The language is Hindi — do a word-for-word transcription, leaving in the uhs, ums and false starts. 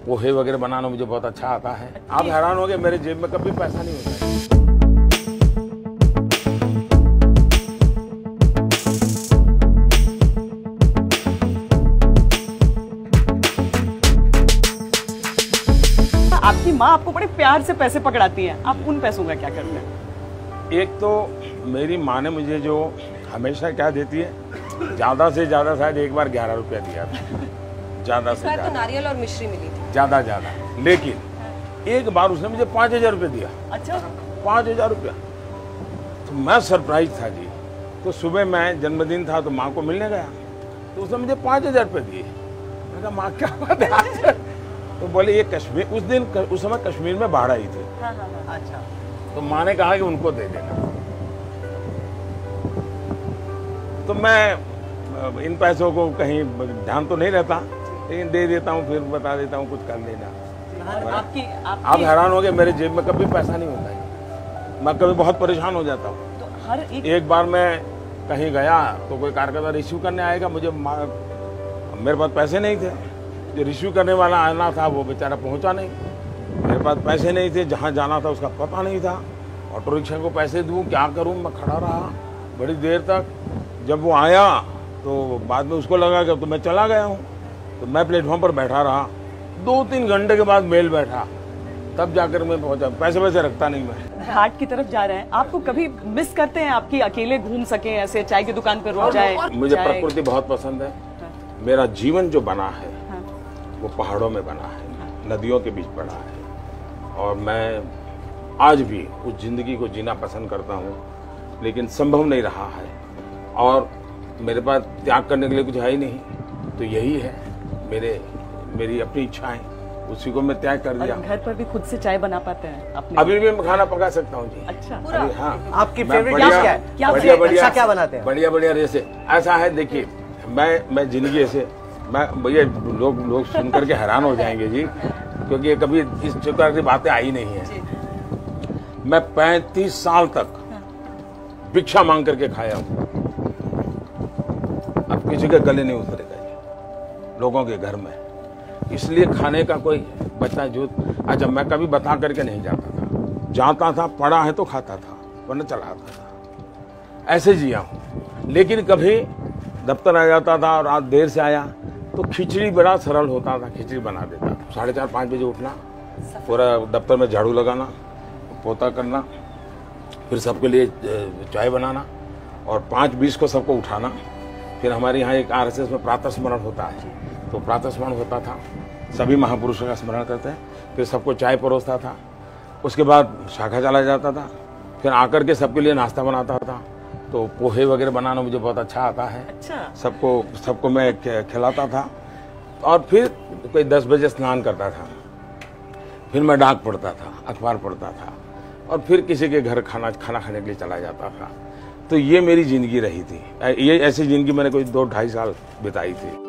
पोहे वगैरह बनाना मुझे बहुत अच्छा आता है। आप हैरान हो गए, मेरे जेब में कभी पैसा नहीं होता है। आपकी माँ आपको बड़े प्यार से पैसे पकड़ाती है, आप उन पैसों का क्या करते हैं? एक तो मेरी माँ ने मुझे जो हमेशा क्या देती है, ज्यादा से ज्यादा शायद एक बार ग्यारह रुपया दिया था, ज्यादा से ज्यादा। तो नारियल और मिश्री मिली थी ज्यादा ज्यादा, लेकिन एक बार उसने मुझे पाँच हजार रुपये दिया। अच्छा, पाँच हजार रुपया। तो मैं सरप्राइज था जी। तो सुबह मैं जन्मदिन था तो माँ को मिलने गया, तो उसने मुझे पाँच हजार रुपये दिए। मैंने कहा माँ क्या बात है? तो बोले ये कश्मीर, उस दिन उस समय कश्मीर में बाढ़ आई थी। हाँ, हाँ, हाँ। अच्छा, तो माँ ने कहा कि उनको दे देना। तो मैं इन पैसों को कहीं ध्यान तो नहीं रहता, लेकिन दे देता हूँ, फिर बता देता हूँ कुछ कर लेना। आपकी, आपकी... आप हैरान हो गए, मेरे जेब में कभी पैसा नहीं होता है। मैं कभी बहुत परेशान हो जाता हूँ। तो हर एक... एक बार मैं कहीं गया तो कोई कार्यकर्ता रिसीव करने आएगा, मुझे मेरे पास पैसे नहीं थे। जो रिसीव करने वाला आना था वो बेचारा पहुंचा नहीं, मेरे पास पैसे नहीं थे, जहां जाना था उसका पता नहीं था। ऑटो रिक्शा को पैसे दूं, क्या करूं? मैं खड़ा रहा बड़ी देर तक। जब वो आया तो बाद में उसको लगा कि तो मैं चला गया हूं, तो मैं प्लेटफॉर्म पर बैठा रहा। दो तीन घंटे के बाद मेल बैठा, तब जाकर मैं पहुंचा। पैसे वैसे रखता नहीं मैं। हाट की तरफ जा रहे हैं, आपको कभी मिस करते हैं आपकी अकेले घूम सके, ऐसे चाय की दुकान पर रुक जाए? मुझे प्रकृति बहुत पसंद है। मेरा जीवन जो बना है वो पहाड़ों में बना है, नदियों के बीच पड़ा है, और मैं आज भी उस जिंदगी को जीना पसंद करता हूँ, लेकिन संभव नहीं रहा है। और मेरे पास त्याग करने के लिए कुछ है ही नहीं, तो यही है मेरे मेरी अपनी इच्छाएं, उसी को मैं त्याग कर दिया। घर पर भी खुद से चाय बना पाते हैं अपने? अभी भी मैं खाना पका सकता हूँ जी। अच्छा, अभी, हाँ। आपकी फेवरेट डिश क्या है? क्या बढ़िया बढ़िया क्या बनाते हैं? बढ़िया बढ़िया जैसे ऐसा है, देखिए मैं मैं जिंदगी ऐसे, मैं भैया लोग लोग सुन करके हैरान हो जाएंगे जी, क्योंकि कभी इस प्रकार की बातें आई नहीं है। मैं पैंतीस साल तक भिक्षा मांग करके खाया हूँ। अब किसी के गले नहीं उतरेगा जी, लोगों के घर में। इसलिए खाने का कोई बच्चा जो, अच्छा मैं कभी बता करके नहीं जाता था, जाता था, पड़ा है तो खाता था, वरना चला आता था। ऐसे जिया हूँ। लेकिन कभी दफ्तर आ जाता था और रात देर से आया तो खिचड़ी बड़ा सरल होता था, खिचड़ी बना देता था। साढ़े चार पाँच बजे उठना, पूरा दफ्तर में झाड़ू लगाना, पोता करना, फिर सबके लिए चाय बनाना, और पाँच बीस को सबको उठाना। फिर हमारे यहाँ एक आर एस एस में प्रातः स्मरण होता है, तो प्रातः स्मरण होता था, सभी महापुरुषों का स्मरण करते हैं। फिर सबको चाय परोसता था, उसके बाद शाखा चला जाता था, फिर आकर के सबके लिए नाश्ता बनाता था। तो पोहे वगैरह बनाना मुझे बहुत अच्छा आता है। अच्छा, सबको सबको मैं खिलाता था। और फिर कोई दस बजे स्नान करता था, फिर मैं डाक पढ़ता था, अखबार पढ़ता था, और फिर किसी के घर खाना खाना खाने के लिए चला जाता था। तो ये मेरी जिंदगी रही थी। ये ऐसी जिंदगी मैंने कोई दो ढाई साल बिताई थी।